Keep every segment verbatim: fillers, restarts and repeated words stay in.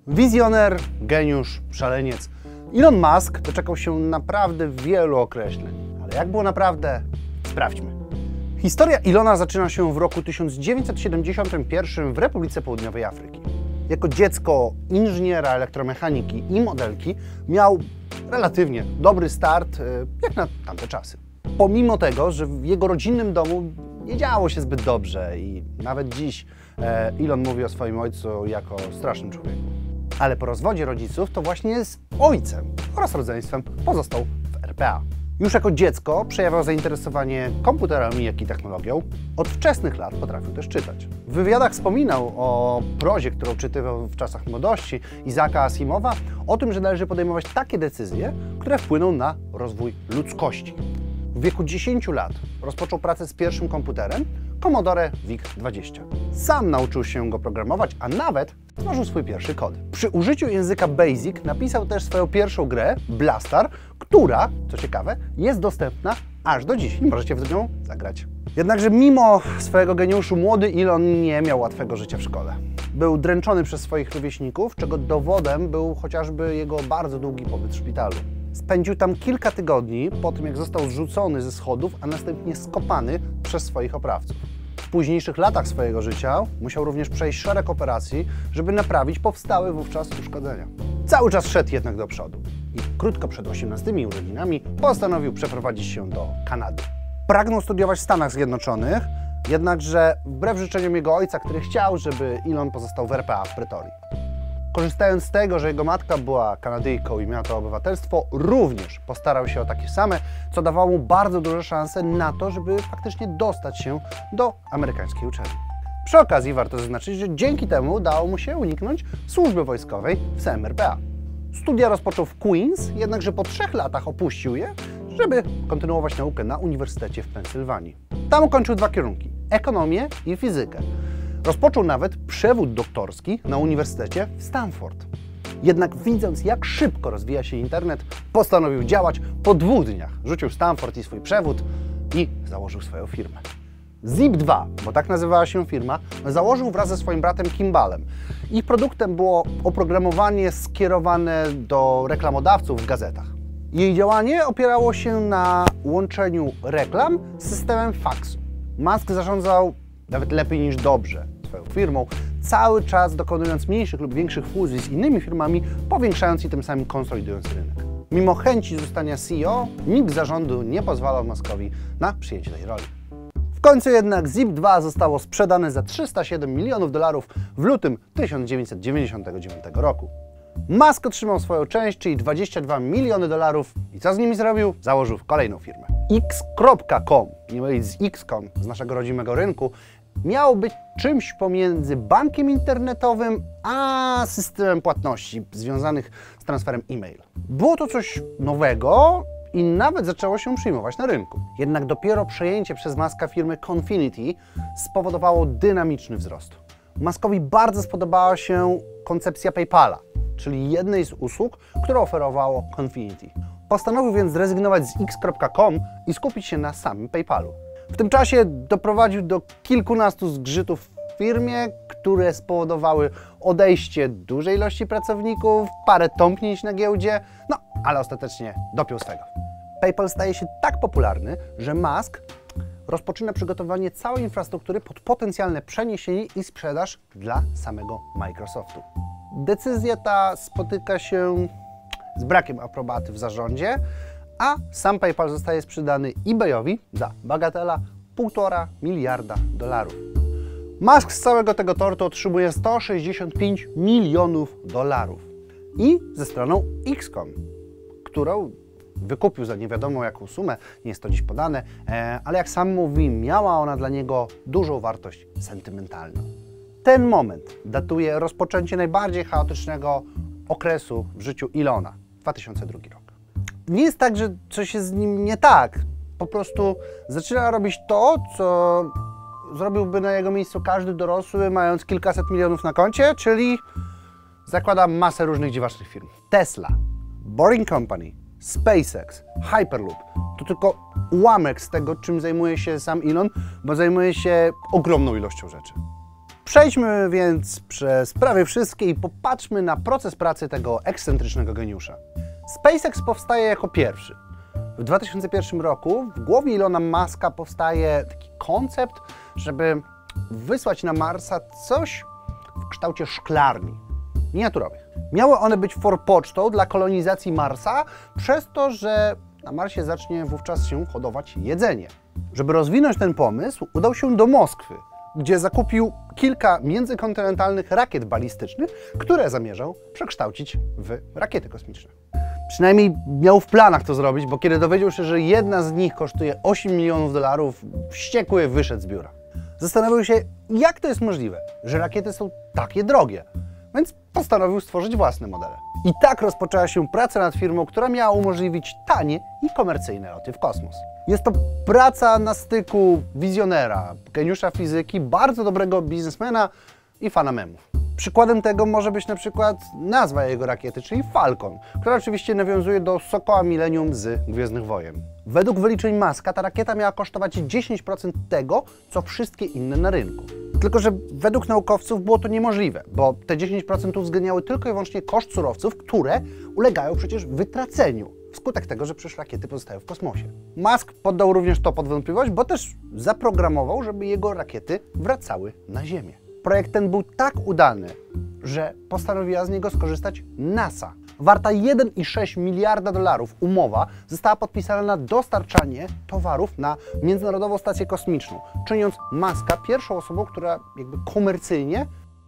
Wizjoner, geniusz, szaleniec. Elon Musk doczekał się naprawdę wielu określeń. Ale jak było naprawdę? Sprawdźmy. Historia Elona zaczyna się w roku tysiąc dziewięćset siedemdziesiątym pierwszym w Republice Południowej Afryki. Jako dziecko inżyniera elektromechaniki i modelki miał relatywnie dobry start, jak na tamte czasy. Pomimo tego, że w jego rodzinnym domu nie działo się zbyt dobrze i nawet dziś Elon mówi o swoim ojcu jako strasznym człowieku. Ale po rozwodzie rodziców to właśnie z ojcem oraz rodzeństwem pozostał w R P A. Już jako dziecko przejawiał zainteresowanie komputerami, jak i technologią. Od wczesnych lat potrafił też czytać. W wywiadach wspominał o prozie, którą czytywał w czasach młodości Isaaca Asimowa, o tym, że należy podejmować takie decyzje, które wpłyną na rozwój ludzkości. W wieku dziesięciu lat rozpoczął pracę z pierwszym komputerem, Commodore VIC dwadzieścia. Sam nauczył się go programować, a nawet stworzył swój pierwszy kod. Przy użyciu języka BASIC napisał też swoją pierwszą grę, Blastar, która, co ciekawe, jest dostępna aż do dziś i możecie w nią zagrać. Jednakże mimo swojego geniuszu młody Elon nie miał łatwego życia w szkole. Był dręczony przez swoich rówieśników, czego dowodem był chociażby jego bardzo długi pobyt w szpitalu. Spędził tam kilka tygodni po tym, jak został zrzucony ze schodów, a następnie skopany przez swoich oprawców. W późniejszych latach swojego życia musiał również przejść szereg operacji, żeby naprawić powstałe wówczas uszkodzenia. Cały czas szedł jednak do przodu i krótko przed osiemnastymi urodzinami postanowił przeprowadzić się do Kanady. Pragnął studiować w Stanach Zjednoczonych, jednakże wbrew życzeniom jego ojca, który chciał, żeby Elon pozostał w R P A w Pretorii. Korzystając z tego, że jego matka była Kanadyjką i miała to obywatelstwo, również postarał się o takie same, co dawało mu bardzo duże szanse na to, żeby faktycznie dostać się do amerykańskiej uczelni. Przy okazji warto zaznaczyć, że dzięki temu udało mu się uniknąć służby wojskowej w samym R P A. Studia rozpoczął w Queens, jednakże po trzech latach opuścił je, żeby kontynuować naukę na Uniwersytecie w Pensylwanii. Tam ukończył dwa kierunki – ekonomię i fizykę. Rozpoczął nawet przewód doktorski na Uniwersytecie w Stanford. Jednak widząc, jak szybko rozwija się internet, postanowił działać. Po dwóch dniach rzucił Stanford i swój przewód i założył swoją firmę. Zip dwa, bo tak nazywała się firma, założył wraz ze swoim bratem Kimbalem. Ich produktem było oprogramowanie skierowane do reklamodawców w gazetach. Jej działanie opierało się na łączeniu reklam z systemem faksu. Musk zarządzał nawet lepiej niż dobrze swoją firmą, cały czas dokonując mniejszych lub większych fuzji z innymi firmami, powiększając i tym samym konsolidując rynek. Mimo chęci zostania C E O, nikt z zarządu nie pozwalał Muskowi na przyjęcie tej roli. W końcu jednak Zip dwa zostało sprzedane za trzysta siedem milionów dolarów w lutym tysiąc dziewięćset dziewięćdziesiątego dziewiątego roku. Musk otrzymał swoją część, czyli dwadzieścia dwa miliony dolarów i co z nimi zrobił? Założył kolejną firmę. X kropka com, nie mylić z X kropka com, z naszego rodzimego rynku, miał być czymś pomiędzy bankiem internetowym a systemem płatności związanych z transferem e-mail. Było to coś nowego i nawet zaczęło się przyjmować na rynku. Jednak dopiero przejęcie przez Muska firmy Confinity spowodowało dynamiczny wzrost. Muskowi bardzo spodobała się koncepcja PayPala, czyli jednej z usług, którą oferowało Confinity. Postanowił więc zrezygnować z X kropka com i skupić się na samym PayPalu. W tym czasie doprowadził do kilkunastu zgrzytów w firmie, które spowodowały odejście dużej ilości pracowników, parę tąpnięć na giełdzie, no ale ostatecznie dopiął swego. PayPal staje się tak popularny, że Musk rozpoczyna przygotowanie całej infrastruktury pod potencjalne przeniesienie i sprzedaż dla samego Microsoftu. Decyzja ta spotyka się z brakiem aprobaty w zarządzie, a sam PayPal zostaje sprzedany eBayowi za bagatela półtora miliarda dolarów. Musk z całego tego tortu otrzymuje sto sześćdziesiąt pięć milionów dolarów. I ze stroną X kropka com, którą wykupił za nie wiadomo jaką sumę, nie jest to dziś podane, ale jak sam mówi, miała ona dla niego dużą wartość sentymentalną. Ten moment datuje rozpoczęcie najbardziej chaotycznego okresu w życiu Elona, dwa tysiące drugi rok. Nie jest tak, że coś jest z nim nie tak. Po prostu zaczyna robić to, co zrobiłby na jego miejscu każdy dorosły, mając kilkaset milionów na koncie, czyli zakłada masę różnych dziwacznych firm. Tesla, Boring Company, SpaceX, Hyperloop to tylko ułamek z tego, czym zajmuje się sam Elon, bo zajmuje się ogromną ilością rzeczy. Przejdźmy więc przez prawie wszystkie i popatrzmy na proces pracy tego ekscentrycznego geniusza. SpaceX powstaje jako pierwszy. W dwa tysiące pierwszym roku w głowie Ilona Muska powstaje taki koncept, żeby wysłać na Marsa coś w kształcie szklarni miniaturowych. Miały one być forpocztą dla kolonizacji Marsa, przez to, że na Marsie zacznie wówczas się hodować jedzenie. Żeby rozwinąć ten pomysł, udał się do Moskwy, gdzie zakupił kilka międzykontynentalnych rakiet balistycznych, które zamierzał przekształcić w rakiety kosmiczne. Przynajmniej miał w planach to zrobić, bo kiedy dowiedział się, że jedna z nich kosztuje osiem milionów dolarów, wściekły wyszedł z biura. Zastanawiał się, jak to jest możliwe, że rakiety są takie drogie, więc postanowił stworzyć własne modele. I tak rozpoczęła się praca nad firmą, która miała umożliwić tanie i komercyjne loty w kosmos. Jest to praca na styku wizjonera, geniusza fizyki, bardzo dobrego biznesmena i fana memów. Przykładem tego może być na przykład nazwa jego rakiety, czyli Falcon, która oczywiście nawiązuje do Sokoła Millennium z Gwiezdnych Wojen. Według wyliczeń Muska ta rakieta miała kosztować dziesięć procent tego, co wszystkie inne na rynku. Tylko że według naukowców było to niemożliwe, bo te dziesięć procent uwzględniały tylko i wyłącznie koszt surowców, które ulegają przecież wytraceniu wskutek tego, że przecież rakiety pozostają w kosmosie. Musk poddał również to pod wątpliwość, bo też zaprogramował, żeby jego rakiety wracały na Ziemię. Projekt ten był tak udany, że postanowiła z niego skorzystać NASA. Warta jeden i sześć miliarda dolarów umowa została podpisana na dostarczanie towarów na Międzynarodową Stację Kosmiczną, czyniąc Muska pierwszą osobą, która jakby komercyjnie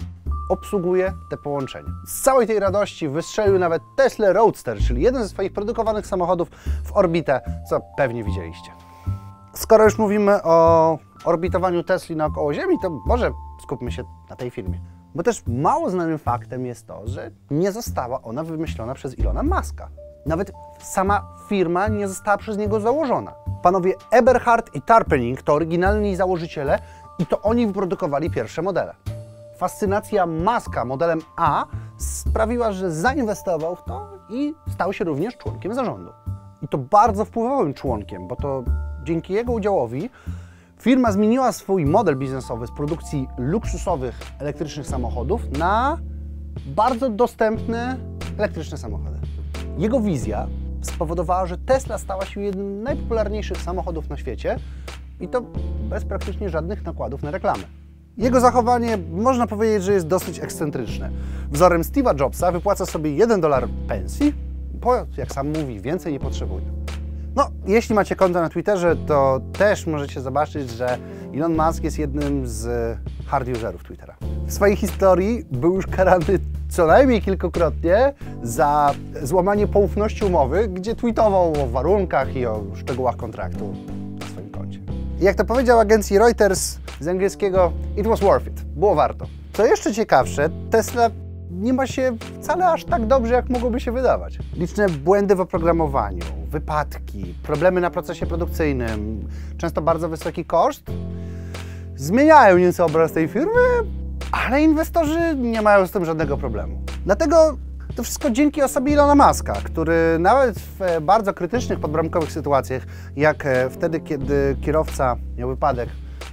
obsługuje te połączenia. Z całej tej radości wystrzelił nawet Tesla Roadster, czyli jeden ze swoich produkowanych samochodów w orbitę, co pewnie widzieliście. Skoro już mówimy o orbitowaniu Tesli naokoło Ziemi, to może skupmy się na tej firmie. Bo też mało znanym faktem jest to, że nie została ona wymyślona przez Ilona Muska. Nawet sama firma nie została przez niego założona. Panowie Eberhard i Tarpenning to oryginalni założyciele i to oni wyprodukowali pierwsze modele. Fascynacja Muska modelem A sprawiła, że zainwestował w to i stał się również członkiem zarządu. I to bardzo wpływowym członkiem, bo to dzięki jego udziałowi firma zmieniła swój model biznesowy z produkcji luksusowych elektrycznych samochodów na bardzo dostępne elektryczne samochody. Jego wizja spowodowała, że Tesla stała się jednym z najpopularniejszych samochodów na świecie i to bez praktycznie żadnych nakładów na reklamę. Jego zachowanie można powiedzieć, że jest dosyć ekscentryczne. Wzorem Steve'a Jobsa wypłaca sobie jeden dolar pensji, bo jak sam mówi, więcej nie potrzebuje. No, jeśli macie konto na Twitterze, to też możecie zobaczyć, że Elon Musk jest jednym z hard userów Twittera. W swojej historii był już karany co najmniej kilkukrotnie za złamanie poufności umowy, gdzie tweetował o warunkach i o szczegółach kontraktu na swoim koncie. I jak to powiedział agencji Reuters z angielskiego, it was worth it, było warto. Co jeszcze ciekawsze, Tesla nie ma się wcale aż tak dobrze, jak mogłoby się wydawać. Liczne błędy w oprogramowaniu, wypadki, problemy na procesie produkcyjnym, często bardzo wysoki koszt zmieniają nieco obraz tej firmy, ale inwestorzy nie mają z tym żadnego problemu. Dlatego to wszystko dzięki osobie Ilona Muska, który nawet w bardzo krytycznych, podbramkowych sytuacjach, jak wtedy, kiedy kierowca miał wypadek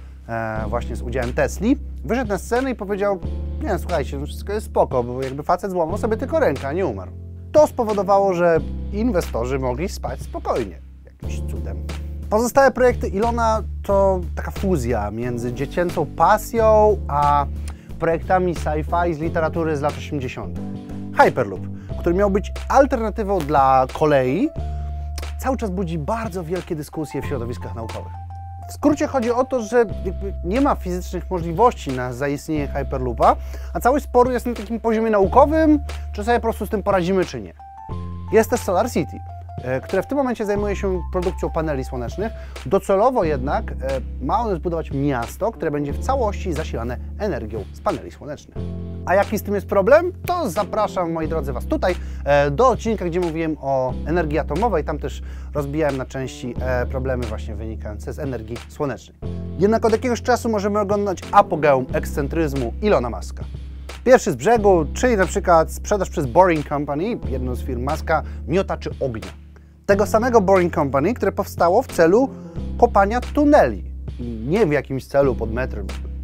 e, właśnie z udziałem Tesli, wyszedł na scenę i powiedział: nie, słuchajcie, wszystko jest spoko, bo jakby facet złamał sobie tylko rękę, a nie umarł. To spowodowało, że inwestorzy mogli spać spokojnie, jakimś cudem. Pozostałe projekty Ilona to taka fuzja między dziecięcą pasją a projektami sci-fi z literatury z lat osiemdziesiątych. Hyperloop, który miał być alternatywą dla kolei, cały czas budzi bardzo wielkie dyskusje w środowiskach naukowych. W skrócie chodzi o to, że jakby nie ma fizycznych możliwości na zaistnienie Hyperloopa, a cały spór jest na takim poziomie naukowym, czy sobie po prostu z tym poradzimy, czy nie. Jest też Solar City, które w tym momencie zajmuje się produkcją paneli słonecznych. Docelowo jednak ma one zbudować miasto, które będzie w całości zasilane energią z paneli słonecznych. A jaki z tym jest problem? To zapraszam, moi drodzy, Was tutaj do odcinka, gdzie mówiłem o energii atomowej. Tam też rozbijałem na części problemy właśnie wynikające z energii słonecznej. Jednak od jakiegoś czasu możemy oglądać apogeum ekscentryzmu Ilona Muska. Pierwszy z brzegu, czyli na przykład sprzedaż przez Boring Company, jedną z firm Muska, miotaczy ognia. Tego samego Boring Company, które powstało w celu kopania tuneli. Nie w jakimś celu pod metrem,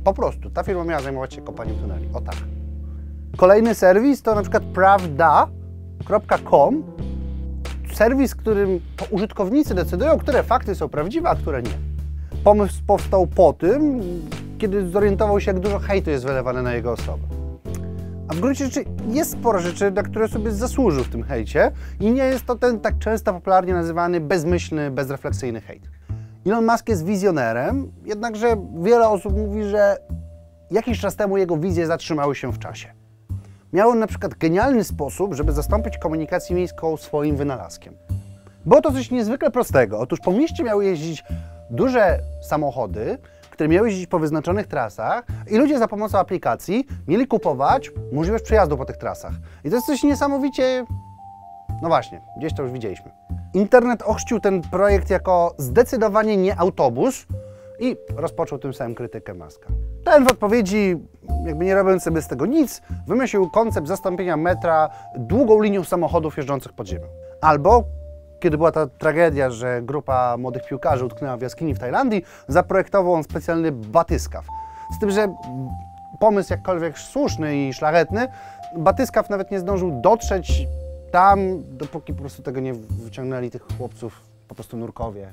Po prostu, ta firma miała zajmować się kopaniem tuneli. O tak. Kolejny serwis to na przykład prawda kropka com. Serwis, w którym to użytkownicy decydują, które fakty są prawdziwe, a które nie. Pomysł powstał po tym, kiedy zorientował się, jak dużo hejtu jest wylewane na jego osobę. A w gruncie rzeczy jest sporo rzeczy, na które sobie zasłużył w tym hejcie i nie jest to ten tak często popularnie nazywany bezmyślny, bezrefleksyjny hejt. Elon Musk jest wizjonerem, jednakże wiele osób mówi, że jakiś czas temu jego wizje zatrzymały się w czasie. Miał on na przykład genialny sposób, żeby zastąpić komunikację miejską swoim wynalazkiem. Było to coś niezwykle prostego. Otóż po mieście miały jeździć duże samochody, które miały jeździć po wyznaczonych trasach i ludzie za pomocą aplikacji mieli kupować możliwość przejazdu po tych trasach. I to jest coś niesamowicie... No właśnie, gdzieś to już widzieliśmy. Internet ochrzcił ten projekt jako zdecydowanie nie autobus i rozpoczął tym samym krytykę Muska. Ten w odpowiedzi, jakby nie robiąc sobie z tego nic, wymyślił koncept zastąpienia metra długą linią samochodów jeżdżących pod ziemią. Albo, kiedy była ta tragedia, że grupa młodych piłkarzy utknęła w jaskini w Tajlandii, zaprojektował on specjalny batyskaw. Z tym, że pomysł jakkolwiek słuszny i szlachetny, batyskaw nawet nie zdążył dotrzeć tam, dopóki po prostu tego nie wyciągnęli tych chłopców, po prostu nurkowie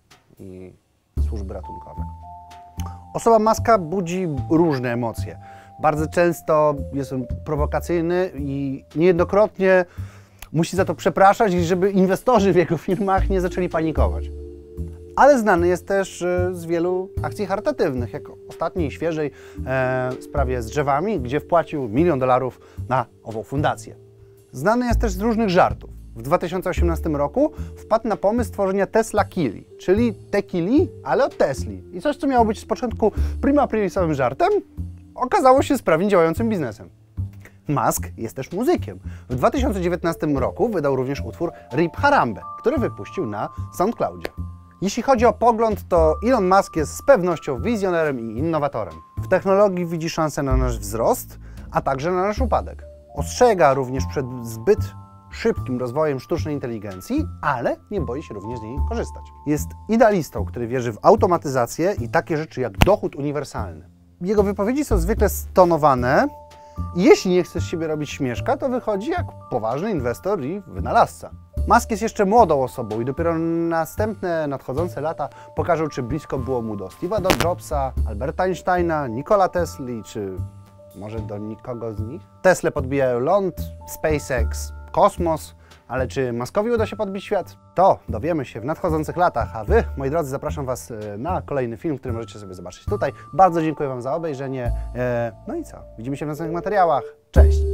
i służby ratunkowe. Osoba Muska budzi różne emocje. Bardzo często jest on prowokacyjny i niejednokrotnie musi za to przepraszać, żeby inwestorzy w jego firmach nie zaczęli panikować. Ale znany jest też z wielu akcji charytatywnych, jak ostatniej, świeżej e, sprawie z drzewami, gdzie wpłacił milion dolarów na ową fundację. Znany jest też z różnych żartów. W dwa tysiące osiemnastym roku wpadł na pomysł stworzenia Tesla Kili, czyli tequili, ale od Tesli. I coś, co miało być z początku prima aprilisowym żartem, okazało się sprawnie działającym biznesem. Musk jest też muzykiem. W dwa tysiące dziewiętnastym roku wydał również utwór Rip Harambe, który wypuścił na SoundCloudzie. Jeśli chodzi o pogląd, to Elon Musk jest z pewnością wizjonerem i innowatorem. W technologii widzi szansę na nasz wzrost, a także na nasz upadek. Ostrzega również przed zbyt szybkim rozwojem sztucznej inteligencji, ale nie boi się również z niej korzystać. Jest idealistą, który wierzy w automatyzację i takie rzeczy jak dochód uniwersalny. Jego wypowiedzi są zwykle stonowane i jeśli nie chce z siebie robić śmieszka, to wychodzi jak poważny inwestor i wynalazca. Musk jest jeszcze młodą osobą i dopiero następne nadchodzące lata pokażą, czy blisko było mu do Steve'a Jobsa, Alberta Einsteina, Nikola Tesli, czy może do nikogo z nich. Tesla podbijają ląd, SpaceX, kosmos, ale czy Muskowi uda się podbić świat? To dowiemy się w nadchodzących latach, a Wy, moi drodzy, zapraszam Was na kolejny film, który możecie sobie zobaczyć tutaj. Bardzo dziękuję Wam za obejrzenie. No i co? Widzimy się w następnych materiałach. Cześć!